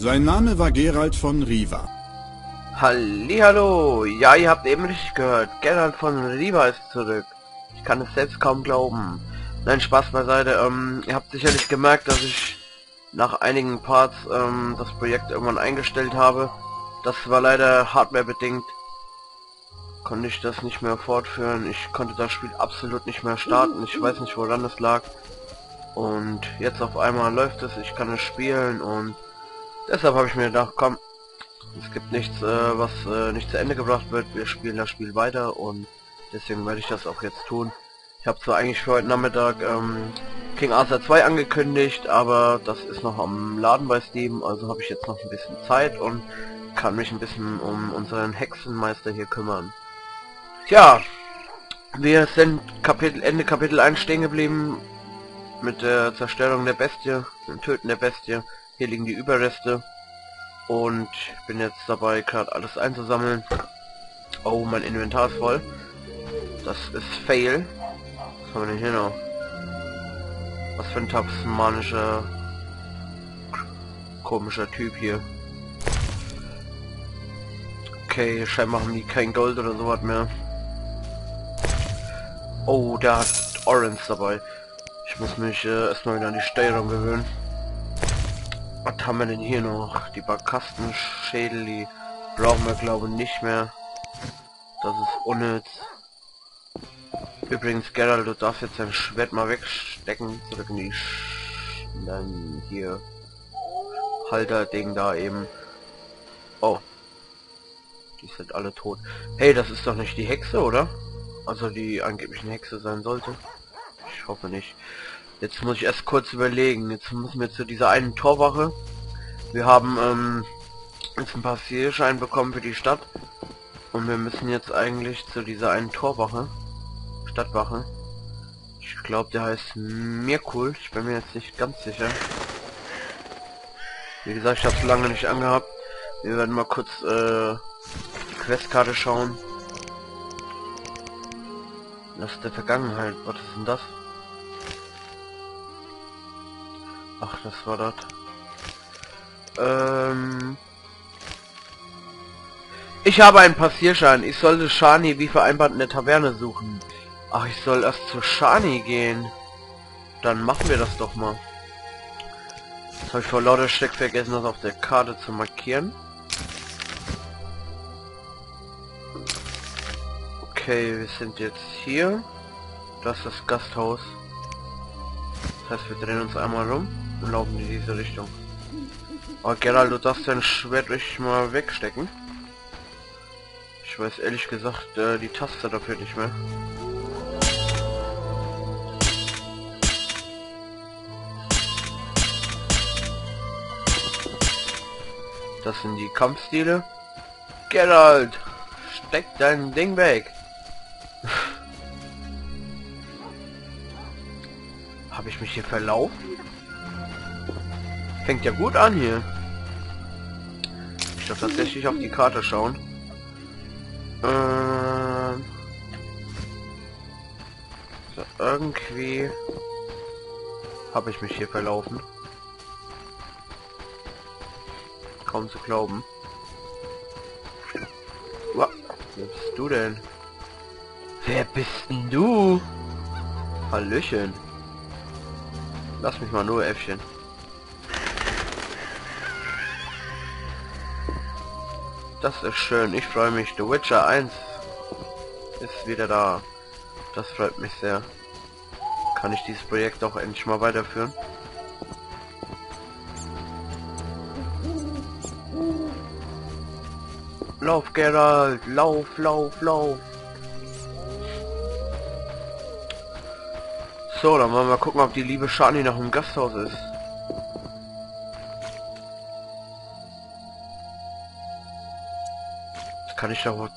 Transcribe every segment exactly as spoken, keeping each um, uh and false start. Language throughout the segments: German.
Sein Name war Geralt von Riva. Hallihallo, ja, ihr habt eben richtig gehört, Geralt von Riva ist zurück. Ich kann es selbst kaum glauben. Nein, Spaß beiseite, ähm, ihr habt sicherlich gemerkt, dass ich nach einigen Parts ähm, das Projekt irgendwann eingestellt habe. Das war leider hardwarebedingt. Konnte ich das nicht mehr fortführen. Ich konnte das Spiel absolut nicht mehr starten. Ich weiß nicht, woran es lag. Und jetzt auf einmal läuft es, ich kann es spielen und deshalb habe ich mir gedacht, komm, es gibt nichts, äh, was äh, nicht zu Ende gebracht wird. Wir spielen das Spiel weiter und deswegen werde ich das auch jetzt tun. Ich habe zwar eigentlich für heute Nachmittag ähm, King Arthur zwei angekündigt, aber das ist noch am Laden bei Steam, also habe ich jetzt noch ein bisschen Zeit und kann mich ein bisschen um unseren Hexenmeister hier kümmern. Tja, wir sind Kapitel Ende Kapitel eins stehen geblieben mit der Zerstörung der Bestie, dem Töten der Bestie. Hier liegen die Überreste und ich bin jetzt dabei, gerade alles einzusammeln. Oh, mein Inventar ist voll. Das ist Fail. Was haben wir denn hier noch? Was für ein tasmanischer komischer Typ hier. Okay, scheinbar haben die kein Gold oder sowas mehr. Oh, der hat Orange dabei. Ich muss mich äh, erstmal wieder an die Steuerung gewöhnen. Was haben wir denn hier noch? Die Barkastenschädel, die brauchen wir glaube ich nicht mehr. Das ist unnütz. Übrigens, Geralt, du darfst jetzt dein Schwert mal wegstecken. Zurück in die Sch dann hier Halter-Ding da eben. Oh. Die sind alle tot. Hey, das ist doch nicht die Hexe, oder? Also die angeblich eine Hexe sein sollte. Ich hoffe nicht. Jetzt muss ich erst kurz überlegen. Jetzt müssen wir zu dieser einen Torwache. Wir haben ähm, jetzt ein paar Passierschein bekommen für die Stadt. Und wir müssen jetzt eigentlich zu dieser einen Torwache. Stadtwache. Ich glaube, der heißt Mirkul. Ich bin mir jetzt nicht ganz sicher. Wie gesagt, ich habe es lange nicht angehabt. Wir werden mal kurz äh, die Questkarte schauen. Lass der Vergangenheit. Was ist denn das? Ach, das war das. Ähm... Ich habe einen Passierschein. Ich sollte Shani wie vereinbart in der Taverne suchen. Ach, ich soll erst zu Shani gehen. Dann machen wir das doch mal. Jetzt habe ich vor lauter Schreck vergessen, das auf der Karte zu markieren. Okay, wir sind jetzt hier. Das ist das Gasthaus. Das heißt, wir drehen uns einmal rum und laufen in diese Richtung. Oh, Geralt, du darfst dein Schwert richtig mal wegstecken. Ich weiß ehrlich gesagt äh, die Taste dafür nicht mehr. Das sind die Kampfstile. Geralt, steck dein Ding weg. Habe ich mich hier verlaufen? Fängt ja gut an hier. Ich darf tatsächlich auf die Karte schauen. Ähm so, irgendwie habe ich mich hier verlaufen. Kaum zu glauben. Wow, wer bist du denn? Wer bist denn du? Hallöchen. Lass mich mal nur, Äffchen. Das ist schön, ich freue mich. The Witcher eins ist wieder da. Das freut mich sehr. Kann ich dieses Projekt auch endlich mal weiterführen? Lauf, Geralt! Lauf, lauf, lauf! So, dann wollen wir mal gucken, ob die liebe Shani noch im Gasthaus ist. Jetzt kann ich doch wohl...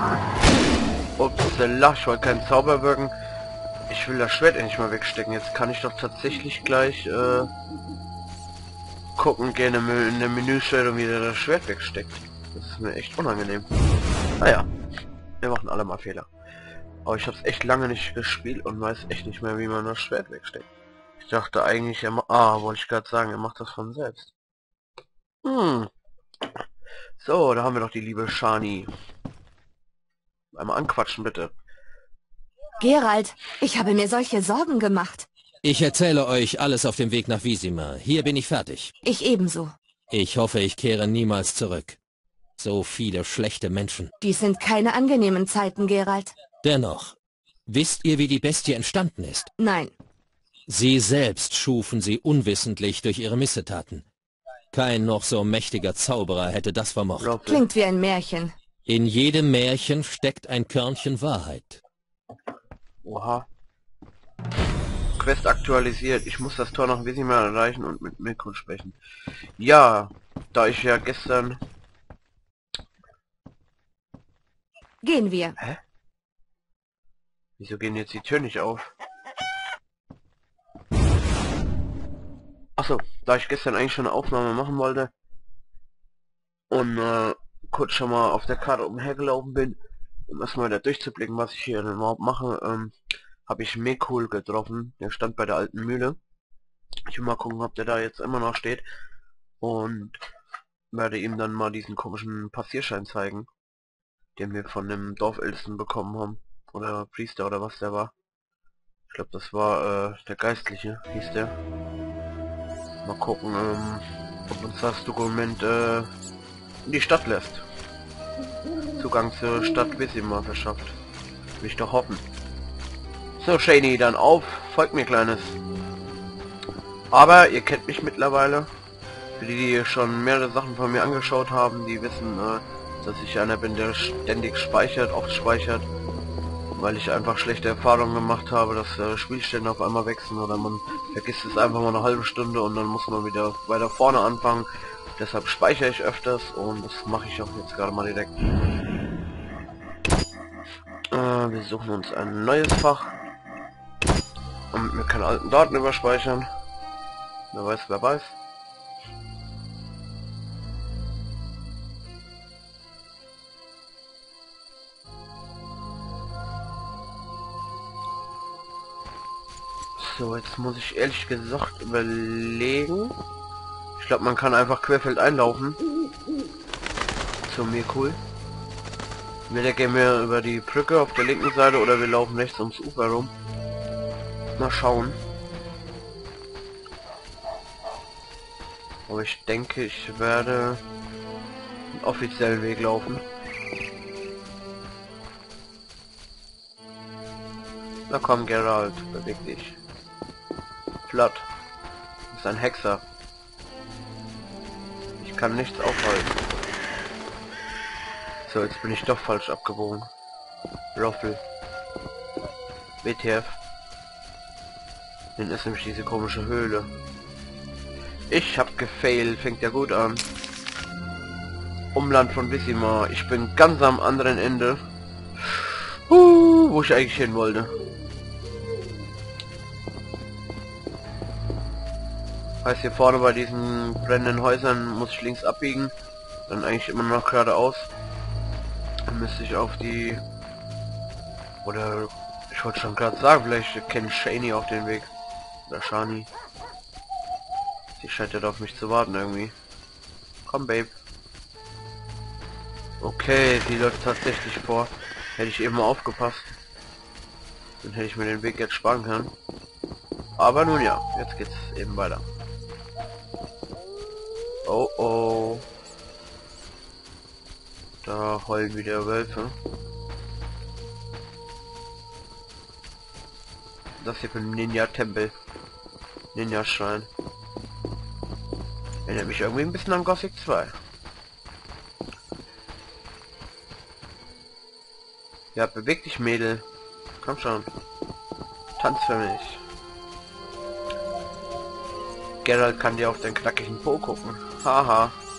Upsala, ich wollte keinen Zauber wirken. Ich will das Schwert endlich mal wegstecken. Jetzt kann ich doch tatsächlich gleich äh, gucken, gerne in der Menüstellung wieder das Schwert wegsteckt. Das ist mir echt unangenehm. Naja, wir machen alle mal Fehler. Aber ich habe es echt lange nicht gespielt und weiß echt nicht mehr, wie man das Schwert wegsteckt. Ich dachte eigentlich, er ma ah, wollte ich gerade sagen, er macht das von selbst. Hm. So, da haben wir doch die liebe Shani. Einmal anquatschen, bitte. Geralt, ich habe mir solche Sorgen gemacht. Ich erzähle euch alles auf dem Weg nach Vizima. Hier bin ich fertig. Ich ebenso. Ich hoffe, ich kehre niemals zurück. So viele schlechte Menschen. Dies sind keine angenehmen Zeiten, Geralt. Dennoch, wisst ihr, wie die Bestie entstanden ist? Nein. Sie selbst schufen sie unwissentlich durch ihre Missetaten. Kein noch so mächtiger Zauberer hätte das vermocht. Glaub ich. Klingt wie ein Märchen. In jedem Märchen steckt ein Körnchen Wahrheit. Oha. Quest aktualisiert. Ich muss das Tor nach Vizima erreichen und mit Mikro sprechen. Ja, da ich ja gestern... Gehen wir. Hä? Wieso gehen jetzt die Tür nicht auf? Achso, da ich gestern eigentlich schon eine Aufnahme machen wollte und äh, kurz schon mal auf der Karte umhergelaufen bin, um erstmal wieder durchzublicken, was ich hier überhaupt mache, ähm, habe ich Mekul getroffen. Der stand bei der alten Mühle. Ich will mal gucken, ob der da jetzt immer noch steht und werde ihm dann mal diesen komischen Passierschein zeigen, den wir von dem Dorfältesten bekommen haben. Oder Priester oder was der war. Ich glaube, das war äh, der Geistliche, hieß der. Mal gucken, ähm, ob uns das Dokument äh, in die Stadt lässt. Zugang zur Stadt Vizima verschafft. Will ich doch hoffen. So, Shani, dann auf. Folgt mir, Kleines. Aber ihr kennt mich mittlerweile. Für die, die schon mehrere Sachen von mir angeschaut haben, die wissen, äh, dass ich einer bin, der ständig speichert, oft speichert. Weil ich einfach schlechte Erfahrungen gemacht habe, dass äh, Spielstände auf einmal wechseln oder man vergisst es einfach mal eine halbe Stunde und dann muss man wieder weiter vorne anfangen. Deshalb speichere ich öfters und das mache ich auch jetzt gerade mal direkt. Äh, wir suchen uns ein neues Fach, damit wir keine alten Daten überspeichern. Wer weiß, wer weiß. So, jetzt muss ich ehrlich gesagt überlegen. Ich glaube, man kann einfach querfeld einlaufen. Zu mir cool. Entweder gehen wir über die Brücke auf der linken Seite oder wir laufen rechts ums Ufer rum. Mal schauen. Aber ich denke, ich werde den offiziellen Weg laufen. Na komm, Geralt, beweg dich. Flott. Das ist ein Hexer. Ich kann nichts aufhalten. So, jetzt bin ich doch falsch abgebogen. Roffel. W T F. Dann ist nämlich diese komische Höhle. Ich hab gefailt, fängt ja gut an. Umland von Vizima. Ich bin ganz am anderen Ende. Uh, wo ich eigentlich hin wollte. Heißt, hier vorne bei diesen brennenden Häusern muss ich links abbiegen. Dann eigentlich immer noch geradeaus. Dann müsste ich auf die... Oder... Ich wollte schon gerade sagen, vielleicht kennt Shani auf den Weg. Oder Shani. Sie scheint ja auf mich zu warten irgendwie. Komm, Babe. Okay, die läuft tatsächlich vor. Hätte ich eben mal aufgepasst. Dann hätte ich mir den Weg jetzt sparen können. Aber nun ja, jetzt geht's eben weiter. Oh oh. Da heulen wieder Wölfe. Das hier für ein Ninja-Tempel. Ninja-Schrein. Erinnert mich irgendwie ein bisschen an Gothic zwei. Ja, beweg dich, Mädel. Komm schon. Tanz für mich. Geralt kann dir auf den knackigen Po gucken. Haha.